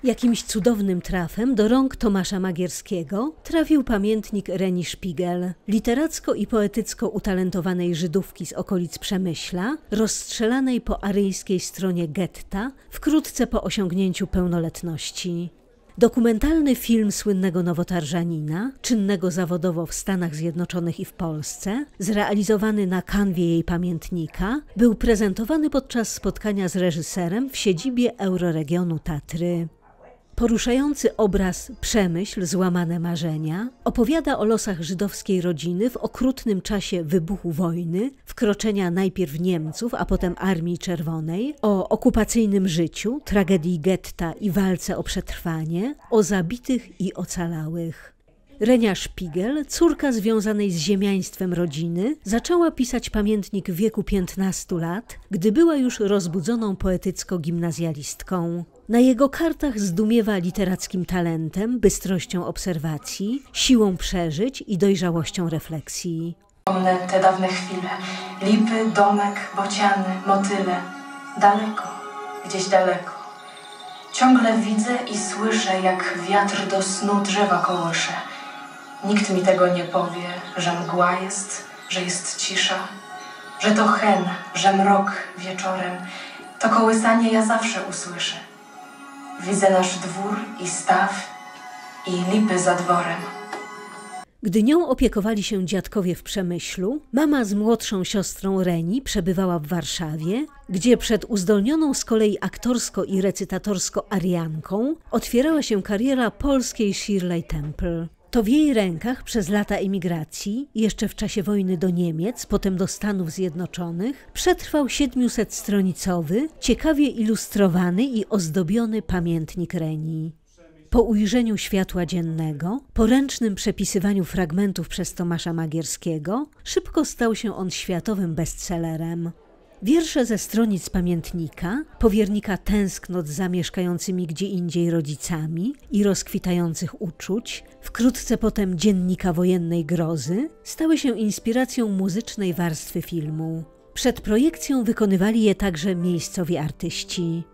Jakimś cudownym trafem do rąk Tomasza Magierskiego trafił pamiętnik Reni Szpigel, literacko i poetycko utalentowanej Żydówki z okolic Przemyśla, rozstrzelanej po aryjskiej stronie getta wkrótce po osiągnięciu pełnoletności. Dokumentalny film słynnego nowotarżanina, czynnego zawodowo w Stanach Zjednoczonych i w Polsce, zrealizowany na kanwie jej pamiętnika, był prezentowany podczas spotkania z reżyserem w siedzibie Euroregionu Tatry. Poruszający obraz Przemyśl, złamane marzenia opowiada o losach żydowskiej rodziny w okrutnym czasie wybuchu wojny, wkroczenia najpierw Niemców, a potem Armii Czerwonej, o okupacyjnym życiu, tragedii getta i walce o przetrwanie, o zabitych i ocalałych. Renia Szpigel, córka związanej z ziemiaństwem rodziny, zaczęła pisać pamiętnik w wieku 15 lat, gdy była już rozbudzoną poetycko gimnazjalistką. Na jego kartach zdumiewa literackim talentem, bystrością obserwacji, siłą przeżyć i dojrzałością refleksji. Pomnę te dawne chwile. Lipy, domek, bociany, motyle. Daleko, gdzieś daleko. Ciągle widzę i słyszę, jak wiatr do snu drzewa kołysze. Nikt mi tego nie powie, że mgła jest, że jest cisza, że to hen, że mrok wieczorem. To kołysanie ja zawsze usłyszę. Widzę nasz dwór i staw i lipy za dworem. Gdy nią opiekowali się dziadkowie w Przemyślu, mama z młodszą siostrą Reni przebywała w Warszawie, gdzie przed uzdolnioną z kolei aktorsko i recytatorsko Arianką otwierała się kariera polskiej Shirley Temple. To w jej rękach przez lata emigracji, jeszcze w czasie wojny do Niemiec, potem do Stanów Zjednoczonych, przetrwał 700-stronicowy, ciekawie ilustrowany i ozdobiony pamiętnik Reni. Po ujrzeniu światła dziennego, po ręcznym przepisywaniu fragmentów przez Tomasza Magierskiego, szybko stał się on światowym bestsellerem. Wiersze ze stronic pamiętnika, powiernika tęsknot za mieszkającymi gdzie indziej rodzicami i rozkwitających uczuć, wkrótce potem dziennika wojennej grozy, stały się inspiracją muzycznej warstwy filmu. Przed projekcją wykonywali je także miejscowi artyści.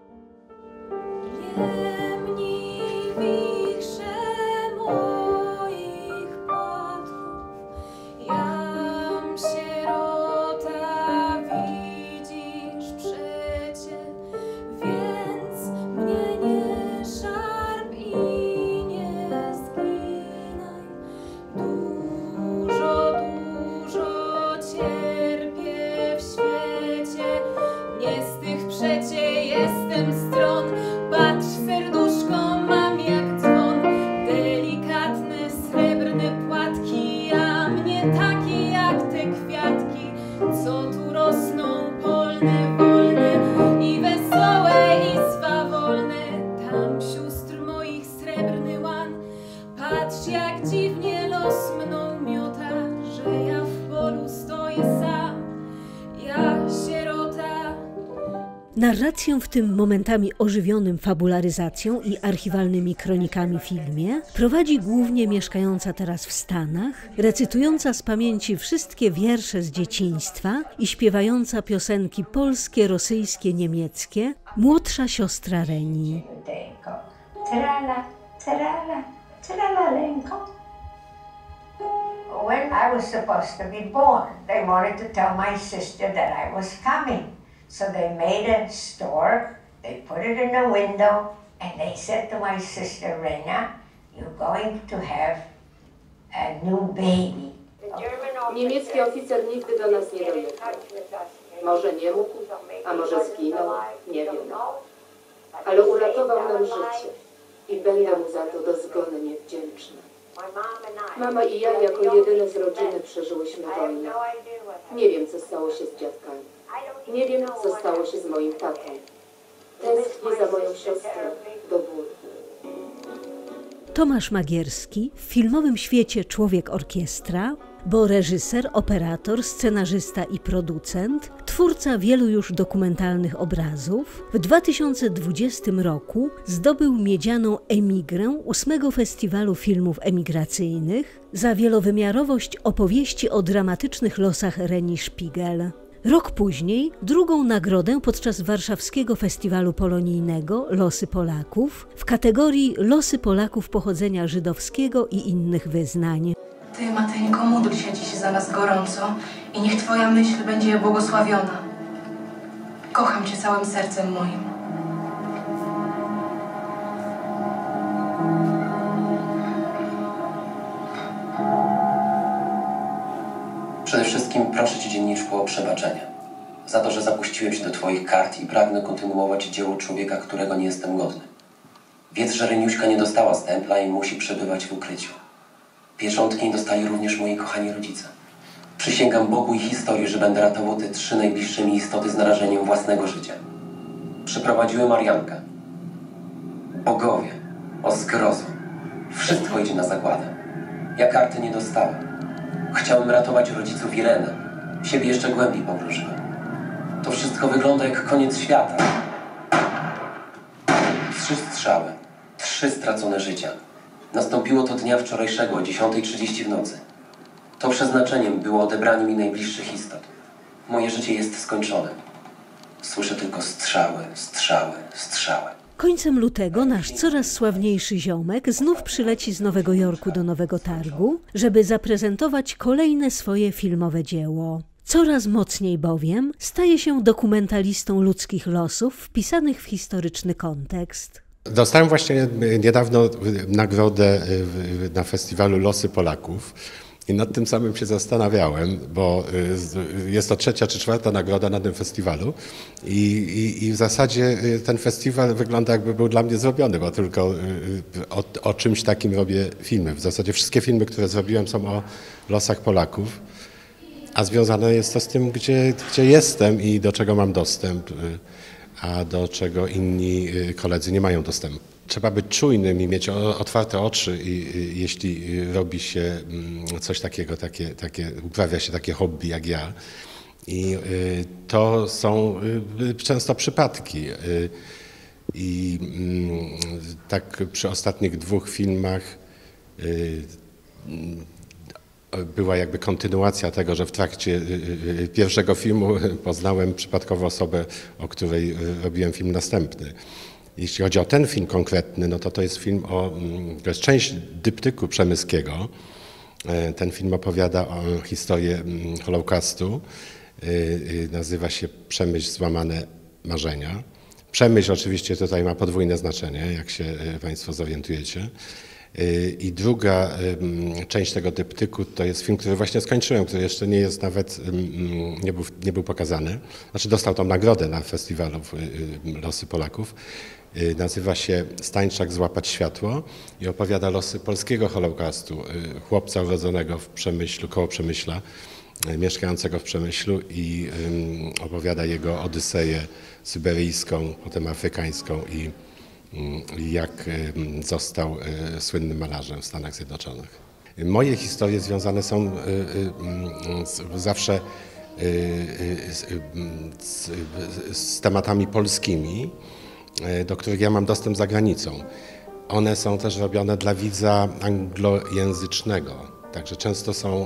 Narrację w tym momentami ożywionym fabularyzacją i archiwalnymi kronikami filmie prowadzi głównie mieszkająca teraz w Stanach, recytująca z pamięci wszystkie wiersze z dzieciństwa i śpiewająca piosenki polskie, rosyjskie, niemieckie, młodsza siostra Reni. Trala, trala, tralalenko. When I was supposed to be born, they wanted to tell my sister that I was coming. So they made a store, they put it in the window, and they said to my sister Rena, "You're going to have a new baby." Niemiecki oficer nigdy do nas nie dojechał. Może nie mógł, a może zginął, nie wiem. Ale uratował nam życie i będę mu za to dozgonnie wdzięczna. Mama i ja jako jedyne z rodziny przeżyłyśmy wojnę. Nie wiem, co stało się z dziadkami. Nie wiem, co stało się z moim tatą. Tęsknię za moją siostrą do bólu. Tomasz Magierski w filmowym świecie człowiek orkiestra, bo reżyser, operator, scenarzysta i producent, twórca wielu już dokumentalnych obrazów, w 2020 roku zdobył miedzianą Emigrę 8. Festiwalu Filmów Emigracyjnych za wielowymiarowość opowieści o dramatycznych losach Reni Szpigel. Rok później drugą nagrodę podczas warszawskiego festiwalu polonijnego Losy Polaków w kategorii Losy Polaków pochodzenia żydowskiego i innych wyznań. Ty, Mateńko, módl się dziś za nas gorąco i niech Twoja myśl będzie błogosławiona. Kocham Cię całym sercem moim. Przede wszystkim proszę Cię, dzienniczku, o przebaczenie za to, że zapuściłem się do Twoich kart i pragnę kontynuować dzieło człowieka, którego nie jestem godny. Wiedz, że Reniuśka nie dostała stempla i musi przebywać w ukryciu. Pieczątki nie dostali również moi kochani rodzice. Przysięgam Bogu i historii, że będę ratował te 3 najbliższe mi istoty z narażeniem własnego życia. Przyprowadziłem Mariankę. Bogowie, o zgrozo, wszystko idzie na zagładę. Ja karty nie dostałem. Chciałem ratować rodziców Irenę. Siebie jeszcze głębiej pogrążyłem. To wszystko wygląda jak koniec świata. 3 strzały, 3 stracone życia. Nastąpiło to dnia wczorajszego o 10:30 w nocy. To przeznaczeniem było odebranie mi najbliższych istot. Moje życie jest skończone. Słyszę tylko strzały, strzały, strzały. Końcem lutego nasz coraz sławniejszy ziomek znów przyleci z Nowego Jorku do Nowego Targu, żeby zaprezentować kolejne swoje filmowe dzieło. Coraz mocniej bowiem staje się dokumentalistą ludzkich losów wpisanych w historyczny kontekst. Dostałem właśnie niedawno nagrodę na festiwalu Losy Polaków i nad tym samym się zastanawiałem, bo jest to 3. czy 4. nagroda na tym festiwalu i w zasadzie ten festiwal wygląda, jakby był dla mnie zrobiony, bo tylko o czymś takim robię filmy. W zasadzie wszystkie filmy, które zrobiłem, są o losach Polaków, a związane jest to z tym, gdzie jestem i do czego mam dostęp, a do czego inni koledzy nie mają dostępu. Trzeba być czujnym i mieć otwarte oczy, jeśli robi się coś takiego, uprawia się takie hobby jak ja. I to są często przypadki. I tak przy ostatnich 2 filmach była jakby kontynuacja tego, że w trakcie pierwszego filmu poznałem przypadkowo osobę, o której robiłem film następny. Jeśli chodzi o ten film konkretny, no to jest film to jest część dyptyku Przemyskiego. Ten film opowiada o historię Holokaustu. Nazywa się Przemyśl złamane marzenia. Przemyśl oczywiście tutaj ma podwójne znaczenie, jak się Państwo zorientujecie. I druga część tego dyptyku to jest film, który właśnie skończyłem, który jeszcze nie jest nawet, nie był pokazany. Znaczy dostał tą nagrodę na festiwalu Losy Polaków. Nazywa się Stańczak złapać światło i opowiada losy polskiego Holokaustu, chłopca urodzonego w Przemyślu, koło Przemyśla, mieszkającego w Przemyślu i opowiada jego odyseję syberyjską, potem afrykańską i jak został słynnym malarzem w Stanach Zjednoczonych. Moje historie związane są zawsze z tematami polskimi, do których ja mam dostęp za granicą. One są też robione dla widza anglojęzycznego, także często są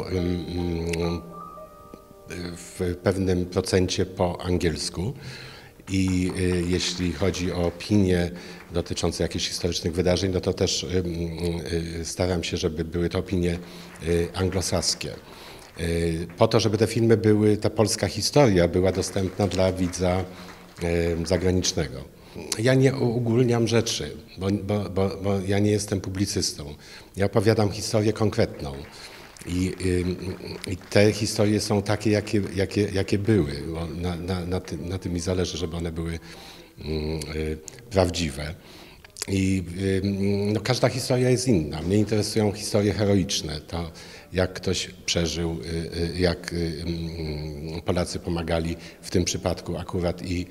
w pewnym procencie po angielsku. I jeśli chodzi o opinie dotyczące jakichś historycznych wydarzeń, no to też staram się, żeby były to opinie anglosaskie. Po to, żeby te filmy były, ta polska historia była dostępna dla widza zagranicznego. Ja nie uogólniam rzeczy, bo ja nie jestem publicystą. Ja opowiadam historię konkretną. I te historie są takie, jakie były. Bo na tym mi zależy, żeby one były prawdziwe. I no, każda historia jest inna. Mnie interesują historie heroiczne. To jak ktoś przeżył, jak Polacy pomagali w tym przypadku akurat i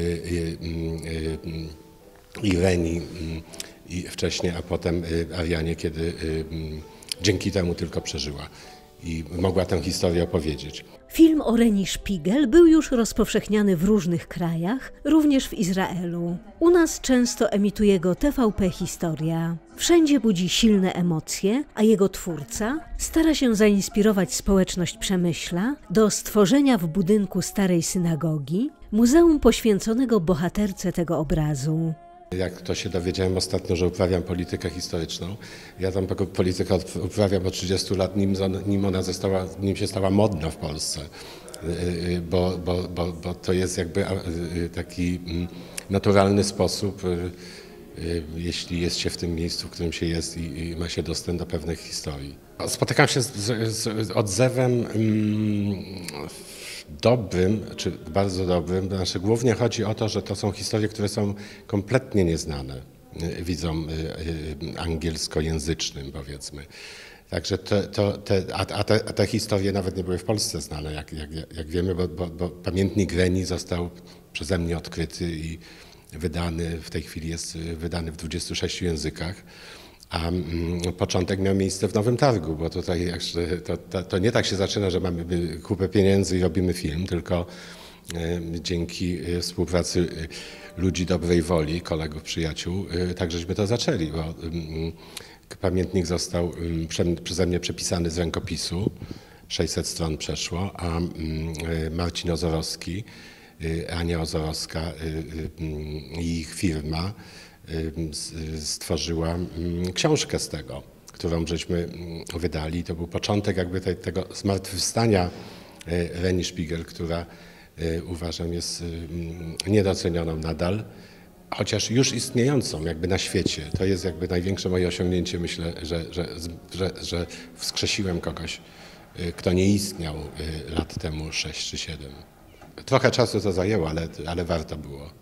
Ireni i wcześniej, a potem Arianie, kiedy dzięki temu tylko przeżyła. i mogła tę historię opowiedzieć. Film o Reni Szpigel był już rozpowszechniany w różnych krajach, również w Izraelu. U nas często emituje go TVP Historia. Wszędzie budzi silne emocje, a jego twórca stara się zainspirować społeczność Przemyśla do stworzenia w budynku starej synagogi muzeum poświęconego bohaterce tego obrazu. Jak to się dowiedziałem ostatnio, że uprawiam politykę historyczną, ja tam politykę uprawiam od 30 lat, nim się stała modna w Polsce, bo to jest jakby taki naturalny sposób, jeśli jest się w tym miejscu, w którym się jest i ma się dostęp do pewnych historii. Spotykam się z odzewem dobrym, czy bardzo dobrym. Znaczy, głównie chodzi o to, że to są historie, które są kompletnie nieznane widzom angielskojęzycznym, powiedzmy. Także te historie nawet nie były w Polsce znane, jak wiemy, bo pamiętnik Reni został przeze mnie odkryty i wydany, w tej chwili jest wydany w 26 językach. A początek miał miejsce w Nowym Targu, bo tutaj to nie tak się zaczyna, że mamy kupę pieniędzy i robimy film, tylko dzięki współpracy ludzi dobrej woli, kolegów, przyjaciół, tak żeśmy to zaczęli, bo pamiętnik został przeze mnie przepisany z rękopisu, 600 stron przeszło, a Marcin Ozorowski, Ania Ozorowska i ich firma stworzyła książkę z tego, którą żeśmy wydali. To był początek jakby tego zmartwychwstania Reni Szpigel, która uważam jest niedocenioną nadal, chociaż już istniejącą jakby na świecie. To jest jakby największe moje osiągnięcie. Myślę, że wskrzesiłem kogoś, kto nie istniał lat temu 6 czy 7. Trochę czasu to zajęło, ale warto było.